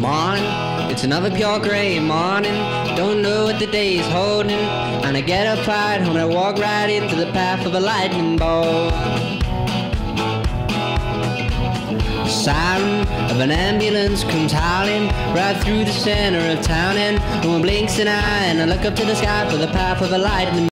Morning, it's another pure gray morning. Don't know what the day is holding, and I get up right home and I walk right into the path of a lightning bolt. The siren of an ambulance comes howling right through the center of town, and no one blinks an eye, and I look up to the sky for the path of a lightning bolt.